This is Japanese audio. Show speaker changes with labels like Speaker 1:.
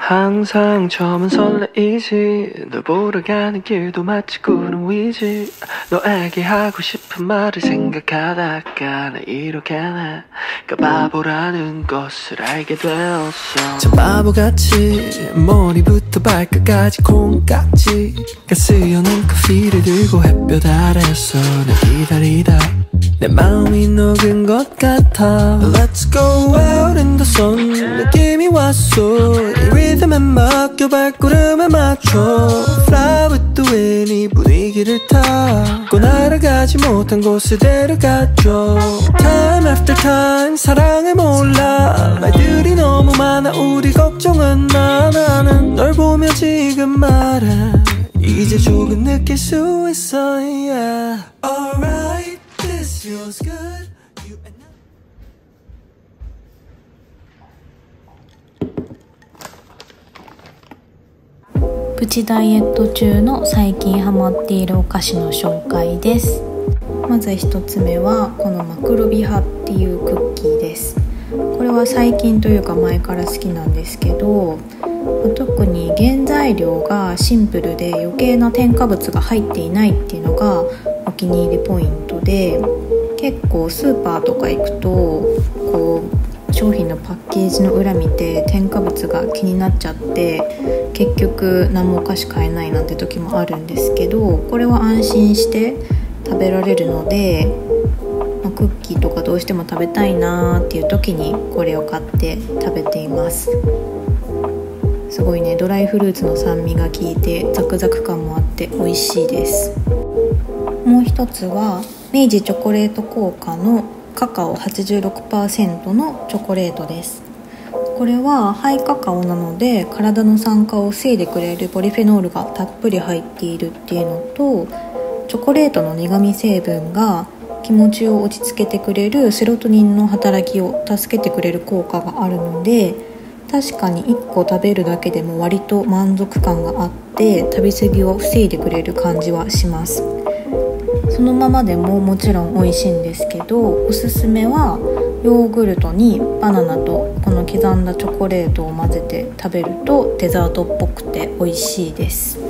Speaker 1: 항상 처음은 설레이지 널 보러 가는 길도 마치 구름 위지 너에게 하고 싶은 말을 생각하다가 나 이렇게 내가 바보라는 것을 알게 되었어. 참 바보같이 머리부터 발끝까지 콩깍지 가스여는 커피를 들고 햇볕 아래서 날 기다리다 내 마음이 녹은 것 같아. Let's go out in the sun 느낌이 왔어. 이 리듬에 맡겨 발걸음에 맞춰 Fly with the wind 이 분위기를 타고 날아가지 못한 곳에 데려가줘. Time after time 사랑을 몰라 말들이 너무 많아 우리 걱정은 마. 나는 널 보며 지금 말해 이제 조금 느낄 수 있어. Yeah. Alright this feels good. You and I.
Speaker 2: プチダイエット中の最近ハマっているお菓子の紹介です。まず1つ目はこのマクロビハっていうクッキーです。これは最近というか前から好きなんですけど、特に原材料がシンプルで余計な添加物が入っていないっていうのがお気に入りポイントで、結構スーパーとか行くとこう商品のパッケージの裏見て添加物が気になっちゃって結局何もお菓子買えないなんて時もあるんですけど、これは安心して食べられるので、クッキーとかどうしても食べたいなーっていう時にこれを買って食べています。すごいね、ドライフルーツの酸味が効いてザクザク感もあって美味しいです。もう一つは明治チョコレート効果のカカオ 86% のチョコレートです。これはハイカカオなので体の酸化を防いでくれるポリフェノールがたっぷり入っているっていうのと、チョコレートの苦味成分が気持ちを落ち着けてくれるセロトニンの働きを助けてくれる効果があるので、確かに1個食べるだけでも割と満足感があって食べ過ぎを防いでくれる感じはします。そのままでももちろん美味しいんですけど、おすすめはヨーグルトにバナナとこの刻んだチョコレートを混ぜて食べるとデザートっぽくて美味しいです。